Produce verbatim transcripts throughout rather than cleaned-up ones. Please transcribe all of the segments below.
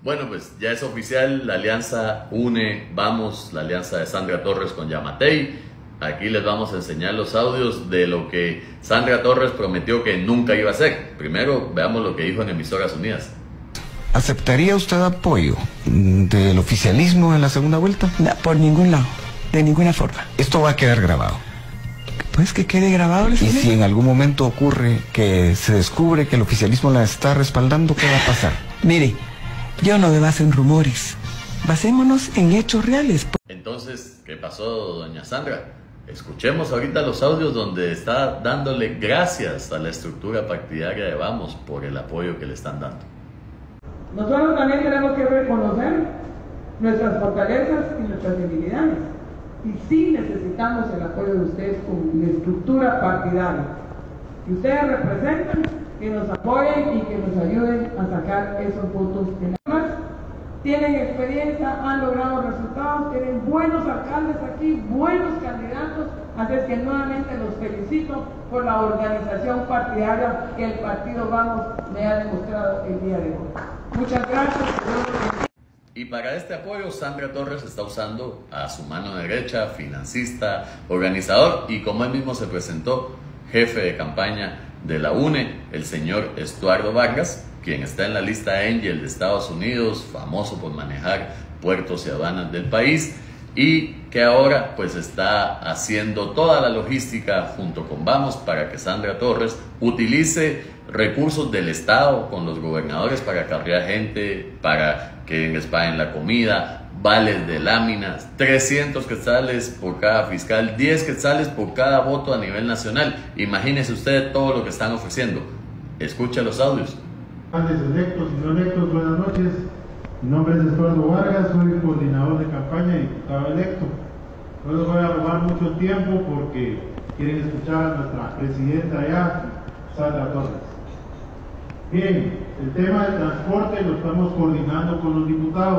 Bueno, pues ya es oficial, la alianza une, vamos, la alianza de Sandra Torres con Yamatei. Aquí les vamos a enseñar los audios de lo que Sandra Torres prometió que nunca iba a hacer. Primero, veamos lo que dijo en Emisoras Unidas. ¿Aceptaría usted apoyo del oficialismo en la segunda vuelta? No, por ningún lado, de ninguna forma. Esto va a quedar grabado. Pues que quede grabado. Y si en algún momento ocurre que se descubre que el oficialismo la está respaldando, ¿qué va a pasar? Mire, yo no me baso en rumores, basémonos en hechos reales. Entonces, ¿qué pasó, doña Sandra? Escuchemos ahorita los audios donde está dándole gracias a la estructura partidaria de Vamos por el apoyo que le están dando. Nosotros también tenemos que reconocer nuestras fortalezas y nuestras debilidades. Y sí necesitamos el apoyo de ustedes con la estructura partidaria. Que ustedes representan, que nos apoyen y que nos ayuden a sacar esos votos en la más. Tienen experiencia, han logrado resultados, tienen buenos alcaldes aquí, buenos candidatos. Así es que nuevamente los felicito por la organización partidaria que el partido Vamos me ha demostrado el día de hoy. Muchas gracias. Y para este apoyo, Sandra Torres está usando a su mano derecha, financista, organizador y, como él mismo se presentó, jefe de campaña de la UNE, el señor Estuardo Vargas, quien está en la lista Angel de Estados Unidos, famoso por manejar puertos y aduanas del país, y que ahora pues está haciendo toda la logística junto con Vamos para que Sandra Torres utilice recursos del Estado con los gobernadores para acarrear gente, para que les paguen la comida, vales de láminas, trescientos quetzales por cada fiscal, diez quetzales por cada voto a nivel nacional. Imagínense ustedes todo lo que están ofreciendo. Escucha los audios. Electos y no electos, buenas noches. Mi nombre es Estuardo Vargas, soy el coordinador de campaña y diputado electo. No les voy a robar mucho tiempo porque quieren escuchar a nuestra presidenta ya, Sandra Torres. Bien, el tema del transporte lo estamos coordinando con los diputados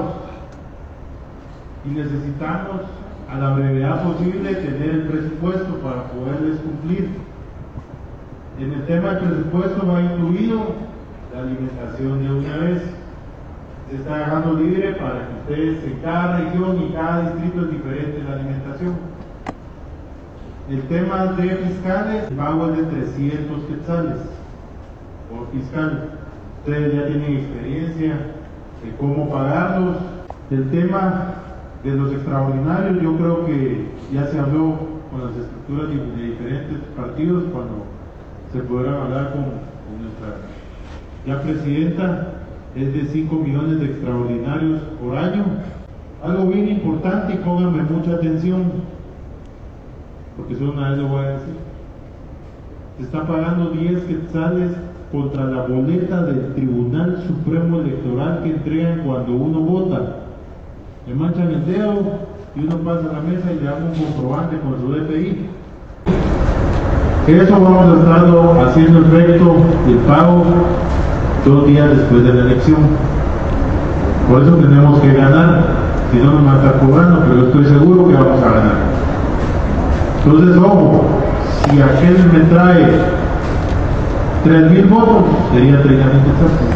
y necesitamos a la brevedad posible tener el presupuesto para poderles cumplir. En el tema del presupuesto va incluido la alimentación de una vez. Se está dejando libre para que ustedes en cada región y cada distrito es diferente la alimentación. El tema de fiscales, el pago es de trescientos quetzales por fiscal. Ustedes ya tienen experiencia de cómo pagarlos. El tema de los extraordinarios, yo creo que ya se habló con las estructuras de diferentes partidos cuando se podrán hablar con, con nuestra ya presidenta. Es de cinco millones de extraordinarios por año. Algo bien importante, y pónganme mucha atención, porque solo una vez lo voy a decir. Se está pagando diez quetzales contra la boleta del Tribunal Supremo Electoral que entregan cuando uno vota. Le manchan el dedo y uno pasa a la mesa y le dan un comprobante con su D P I. Eso vamos a estar haciendo efecto del pago dos días después de la elección. Por eso tenemos que ganar, si no nos van a estar cobrando, pero estoy seguro que vamos a ganar. Entonces, ojo, si aquel me trae tres mil votos, sería treinta mil quetzales.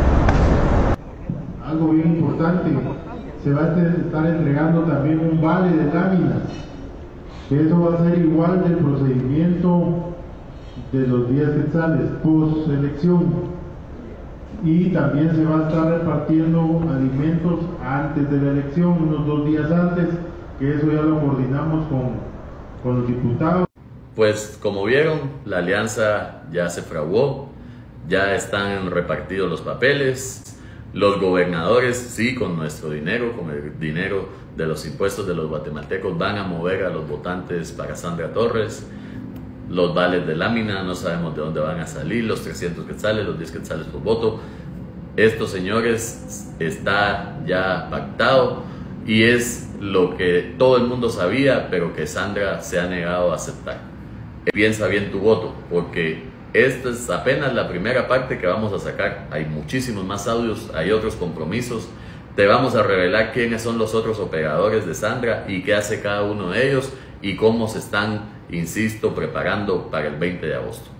Algo bien importante, se va a estar entregando también un vale de láminas, que eso va a ser igual del procedimiento de los diez quetzales post elección. Y también se va a estar repartiendo alimentos antes de la elección, unos dos días antes, que eso ya lo coordinamos con, con los diputados. Pues como vieron, la alianza ya se fraguó, ya están repartidos los papeles, los gobernadores, sí, con nuestro dinero, con el dinero de los impuestos de los guatemaltecos, van a mover a los votantes para Sandra Torres. Los vales de lámina, no sabemos de dónde van a salir, los trescientos quetzales, los diez quetzales por voto. Estos señores está ya pactado y es lo que todo el mundo sabía, pero que Sandra se ha negado a aceptar. Piensa bien tu voto, porque esta es apenas la primera parte que vamos a sacar. Hay muchísimos más audios, hay otros compromisos. Te vamos a revelar quiénes son los otros operadores de Sandra y qué hace cada uno de ellos y cómo se están, insisto, preparando para el veinte de agosto.